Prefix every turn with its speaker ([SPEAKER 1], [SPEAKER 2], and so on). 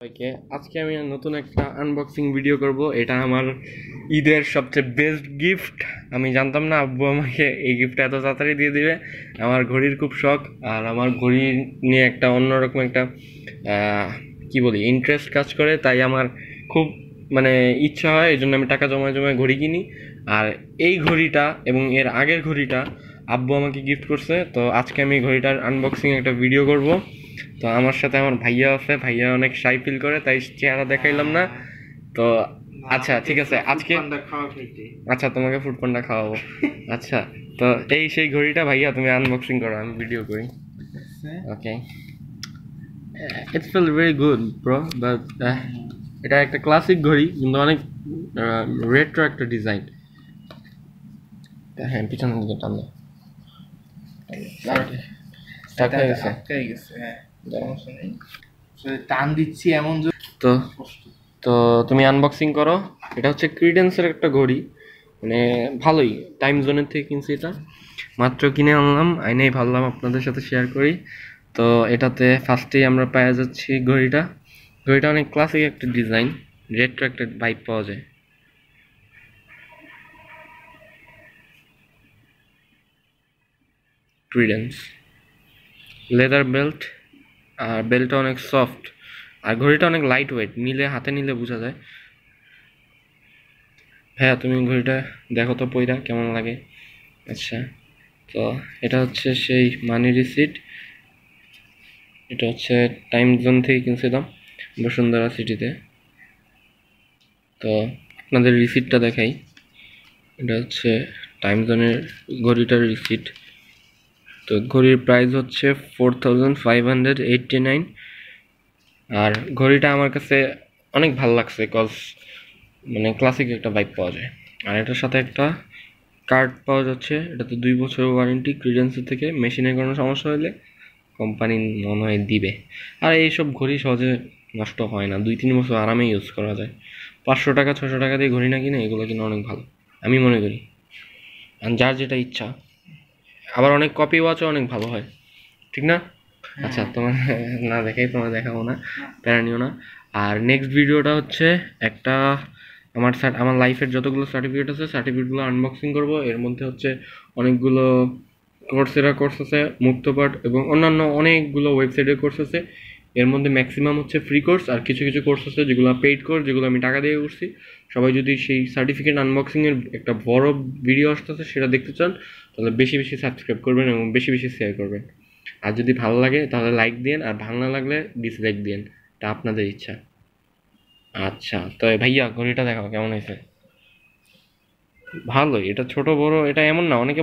[SPEAKER 1] সবাইকে আজকে আমি নতুন একটা আনবক্সিং ভিডিও করব। এটা আমার ঈদের সবচেয়ে বেস্ট গিফট। আমি জানতাম না আব্বু আমাকে এই গিফটটা এত তাড়াতাড়ি দিয়ে দিবে। আমার ঘড়ির খুব শখ, আর আমার ঘড়ি নিয়ে একটা অন্যরকম একটা কি বলি ইন্টারেস্ট কাজ করে, তাই আমার খুব মানে ইচ্ছা হয়, এই জন্য আমি টাকা জমায় জমায় ঘড়ি কিনি। আর এই ঘড়িটা এবং এর আগের ঘড়িটা আব্বু আমাকে গিফট করছে, তো আজকে আমি ঘড়িটার আনবক্সিং একটা ভিডিও করব। তো আমার সাথে আমার ভাইয়া আছে, ভাইয়া অনেক শাই ফিল করে, তাই চেহারা দেখাইলাম না। তো আচ্ছা ঠিক আছে, আজকে আচ্ছা তোমাকে ফুড পান্ডা খাওয়াবো। আচ্ছা, তো এই সেই ঘড়িটা ভাইয়া তুমি আনবক্সিং করো, আমি ভিডিও করি। Okay, it's feel very good bro, but এটা একটা ক্লাসিক ঘড়ি কিন্তু অনেক রেট্রো একটা ডিজাইন। হ্যাঁ, পিছনের দিকে টান দাও।
[SPEAKER 2] টান দিচ্ছি এমন।
[SPEAKER 1] তো তো তুমি আনবক্সিং করো। এটা হচ্ছে ক্রিডেন্সের একটা ঘড়ি, মানে ভালোই, টাইম জোনের থেকে কিনছি। এটা মাত্র কিনে আনলাম, আইনেই ভাবলাম আপনাদের সাথে শেয়ার করি। তো এটাতে ফার্স্টেই আমরা পেয়ে যাচ্ছি ঘড়িটা। ঘড়িটা অনেক ক্লাসিক একটা ডিজাইন, রেট্রো একটা ভাইব পাওয়া যায়। ক্রিডেন্স লেদার বেল্ট, আর বেল্টটা অনেক সফট, আর ঘড়িটা অনেক লাইট ওয়েট, হাতে নিলে বোঝা যায়। হ্যাঁ, তুমি ঘড়িটা দেখো তো পইরা কেমন লাগে। আচ্ছা, তো এটা হচ্ছে সেই মানি রিসিট। এটা হচ্ছে টাইম জোন থেকে কিনছিলাম বসুন্ধরা সিটিতে। তো আপনাদের রিসিটটা দেখাই। এটা হচ্ছে টাইম জোনের ঘড়িটার রিসিট। তো ঘড়ির প্রাইস হচ্ছে 4589। আর ঘড়িটা আমার কাছে অনেক ভালো লাগছে, কজ মানে ক্লাসিক একটা ভাইব পাওয়া যায়। আর এটার সাথে একটা কার্ড পাওয়া যাচ্ছে, এটাতে 2 বছর ওয়ারেন্টি। ক্রিডেন্সের থেকে মেশিনের কোনো সমস্যা হলে কোম্পানি মনে হয় দিবে। আর এইসব ঘড়ি সহজে নষ্ট হয় না, 2-3 বছর আরামে ইউজ করা যায়। 500 টাকা 600 টাকা দিয়ে ঘড়ি না কিনে এগুলো কিনে অনেক ভালো আমি মনে করি। আর যার যেটা ইচ্ছা, আবার অনেক কপি ওয়াচও অনেক ভালো হয়, ঠিক না? আচ্ছা, তোমার না দেখাই, তোমার দেখাবো না, প্যারা নিও না। আর নেক্সট ভিডিওটা হচ্ছে একটা আমার লাইফের যতগুলো সার্টিফিকেট আছে সার্টিফিকেটগুলো আনবক্সিং করব। এর মধ্যে হচ্ছে অনেকগুলো কোর্সেরা কোর্স আছে, মুক্তপাঠ এবং অন্যান্য অনেকগুলো ওয়েবসাইটের কোর্স আছে। এর মধ্যে ম্যাক্সিমাম হচ্ছে ফ্রি কোর্স, আর কিছু কিছু কোর্স আছে যেগুলো পেইড কোর্স, যেগুলো আমি টাকা দিয়ে করছি। সবাই যদি সেই সার্টিফিকেট আনবক্সিংয়ের একটা বড় ভিডিও আসতেছে সেটা দেখতে চান, তাহলে বেশি বেশি সাবস্ক্রাইব করবেন এবং বেশি বেশি শেয়ার করবেন। আর যদি ভালো লাগে তাহলে লাইক দিন, আর ভালো না লাগলে ডিসলাইক দিন, এটা আপনাদের ইচ্ছা। আচ্ছা, তো ভাইয়া ঘড়িটা দেখাও কেমন হয়েছে। ভালোই, এটা ছোট বড় এটা এমন না, অনেকে